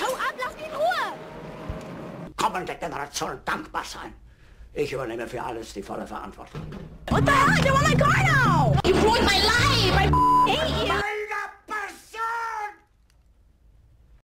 Hau ab, lass mich in Ruhe! Kommende Generation dankbar sein. Ich übernehme für alles die volle Verantwortung. What the hell? I want my car now! You ruined my life!